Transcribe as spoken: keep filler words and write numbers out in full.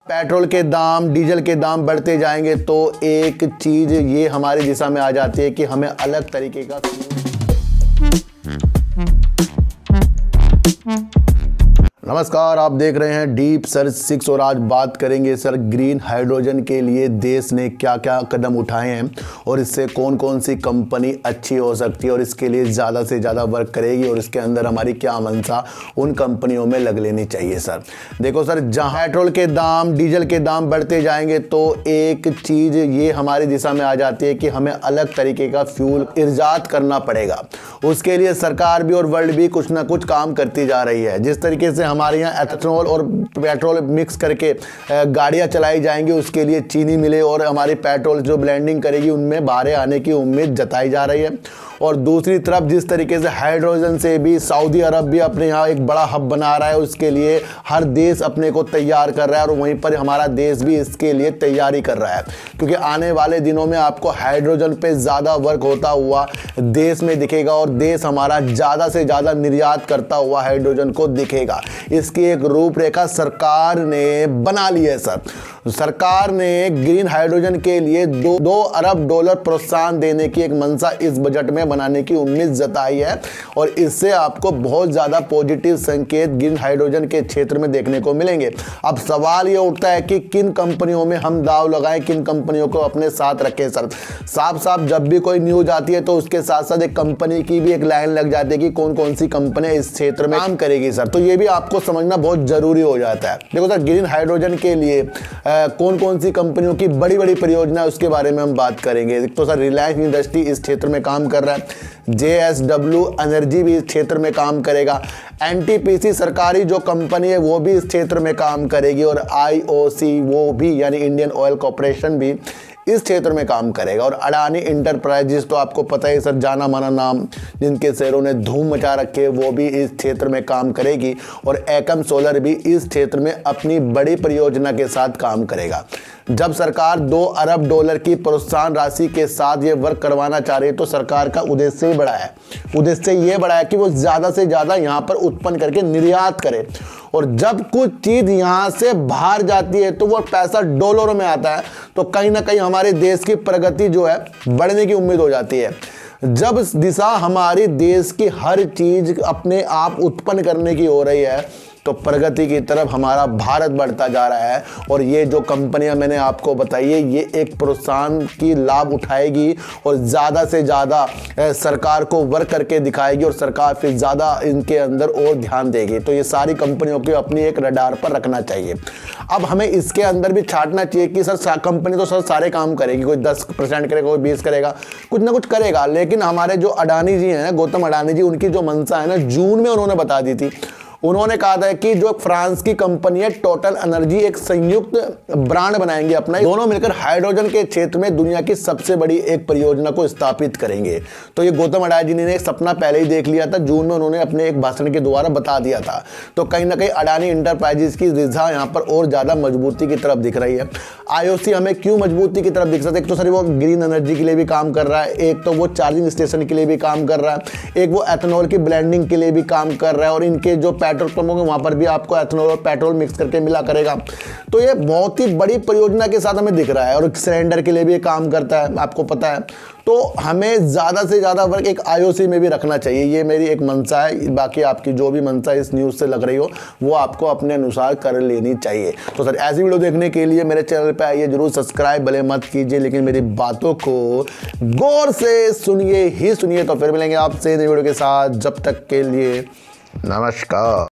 Petrol के दाम, diesel के दाम बढ़ते जाएंगे तो एक चीज़ ये हमारी दिशा में आ जाती है कि हमें अलग तरीके का नमस्कार, आप देख रहे हैं डीप सर्च सिक्स और आज बात करेंगे सर ग्रीन हाइड्रोजन के लिए देश ने क्या क्या कदम उठाए हैं और इससे कौन कौन सी कंपनी अच्छी हो सकती है और इसके लिए ज़्यादा से ज़्यादा वर्क करेगी और इसके अंदर हमारी क्या मंशा उन कंपनियों में लग लेनी चाहिए। सर देखो सर, जहाँ पेट्रोल के दाम, डीजल के दाम बढ़ते जाएंगे तो एक चीज़ ये हमारी दिशा में आ जाती है कि हमें अलग तरीके का फ्यूल ईजाद करना पड़ेगा। उसके लिए सरकार भी और वर्ल्ड भी कुछ ना कुछ काम करती जा रही है। जिस तरीके से हमारे यहाँ एथेनॉल और पेट्रोल मिक्स करके गाड़ियाँ चलाई जाएंगी, उसके लिए चीनी मिले और हमारी पेट्रोल जो ब्लेंडिंग करेगी उनमें बाहर आने की उम्मीद जताई जा रही है। और दूसरी तरफ जिस तरीके से हाइड्रोजन से भी सऊदी अरब भी अपने यहाँ एक बड़ा हब बना रहा है, उसके लिए हर देश अपने को तैयार कर रहा है और वहीं पर हमारा देश भी इसके लिए तैयारी कर रहा है, क्योंकि आने वाले दिनों में आपको हाइड्रोजन पे ज़्यादा वर्क होता हुआ देश में दिखेगा और देश हमारा ज़्यादा से ज़्यादा निर्यात करता हुआ हाइड्रोजन को दिखेगा। इसकी एक रूपरेखा सरकार ने बना ली है। सर सरकार ने ग्रीन हाइड्रोजन के लिए दो दो अरब डॉलर प्रोत्साहन देने की एक मंशा इस बजट में बनाने की उम्मीद जताई है और इससे आपको बहुत ज़्यादा पॉजिटिव संकेत ग्रीन हाइड्रोजन के क्षेत्र में देखने को मिलेंगे। अब सवाल ये उठता है कि किन कंपनियों में हम दाव लगाएं, किन कंपनियों को अपने साथ रखें। सर साफ साफ जब भी कोई न्यूज आती है तो उसके साथ साथ एक कंपनी की भी एक लाइन लग जाती है कि कौन कौन सी कंपनी इस क्षेत्र में काम करेगी। सर तो ये भी आपको समझना बहुत जरूरी हो जाता है। देखो सर, ग्रीन हाइड्रोजन के लिए आ, कौन कौन सी कंपनियों की बड़ी बड़ी परियोजना है उसके बारे में हम बात करेंगे। तो सर रिलायंस इंडस्ट्री इस क्षेत्र में काम कर रहा है, जे एस डब्ल्यू एनर्जी भी इस क्षेत्र में काम करेगा, एन टी पी सी सरकारी जो कंपनी है वो भी इस क्षेत्र में काम करेगी और आई ओ सी वो भी यानी इंडियन ऑयल कॉर्पोरेशन भी इस क्षेत्र में काम करेगा। और अडानी इंटरप्राइजेस तो आपको पता है सर, जाना माना नाम जिनके शेयरों ने धूम मचा रखे है, वो भी इस क्षेत्र में काम करेगी और एकम सोलर भी इस क्षेत्र में अपनी बड़ी परियोजना के साथ काम करेगा। जब सरकार दो अरब डॉलर की प्रोत्साहन राशि के साथ ये वर्क करवाना चाह रही है तो सरकार का उद्देश्य ही बड़ा है। उद्देश्य ये बड़ा है कि वो ज़्यादा से ज़्यादा यहाँ पर उत्पन्न करके निर्यात करे और जब कुछ चीज़ यहाँ से बाहर जाती है तो वो पैसा डॉलरों में आता है, तो कहीं ना कहीं हमारे देश की प्रगति जो है बढ़ने की उम्मीद हो जाती है। जब दिशा हमारी देश की हर चीज़ अपने आप उत्पन्न करने की हो रही है तो प्रगति की तरफ हमारा भारत बढ़ता जा रहा है। और ये जो कंपनियां मैंने आपको बताई है ये एक प्रोत्साहन की लाभ उठाएगी और ज़्यादा से ज़्यादा सरकार को वर्क करके दिखाएगी और सरकार फिर ज़्यादा इनके अंदर और ध्यान देगी। तो ये सारी कंपनियों को अपनी एक रडार पर रखना चाहिए। अब हमें इसके अंदर भी छांटना चाहिए कि सर कंपनी तो सर सारे काम करेगी, कोई दस परसेंट करेगा, कोई बीस करेगा, कुछ ना कुछ करेगा। लेकिन हमारे जो अडानी जी हैं ना, गौतम अडानी जी, उनकी जो मंशा है ना, जून में उन्होंने बता दी थी। उन्होंने कहा था कि जो फ्रांस की कंपनी है टोटल एनर्जी एक संयुक्त ब्रांड बनाएंगे अपना, दोनों मिलकर हाइड्रोजन के क्षेत्र में दुनिया की सबसे बड़ी एक परियोजना को स्थापित करेंगे। तो ये गौतम अडानी जी ने एक सपना पहले ही देख लिया था, जून में उन्होंने अपने एक भाषण के द्वारा बता दिया था। तो कहीं ना कहीं अडानी इंटरप्राइजेस की रिझा यहाँ पर और ज़्यादा मजबूती की तरफ दिख रही है। आई ओ सी हमें क्यों मजबूती की तरफ दिख सकता है? एक तो सर वो ग्रीन एनर्जी के लिए भी काम कर रहा है, एक तो वो चार्जिंग स्टेशन के लिए भी काम कर रहा है, एक वो एथेनॉल की ब्लेंडिंग के लिए भी काम कर रहा है और इनके जो पेट्रोल पंप होंगे वहां पर भी आपको एथेनॉल और पेट्रोल मिक्स करके मिला करेगा। तो ये बहुत ही बड़ी परियोजना के साथ हमें दिख रहा है और सिलेंडर के लिए भी काम करता है, आपको पता है। तो हमें ज़्यादा से ज़्यादा वर्क एक आई ओ सी में भी रखना चाहिए, ये मेरी एक मंशा है। बाकी आपकी जो भी मंशा इस न्यूज़ से लग रही हो वो आपको अपने अनुसार कर लेनी चाहिए। तो सर ऐसी वीडियो देखने के लिए मेरे चैनल पे आइए, जरूर सब्सक्राइब भले मत कीजिए लेकिन मेरी बातों को गौर से सुनिए ही सुनिए। तो फिर मिलेंगे आपसे नई वीडियो के साथ, जब तक के लिए नमस्कार।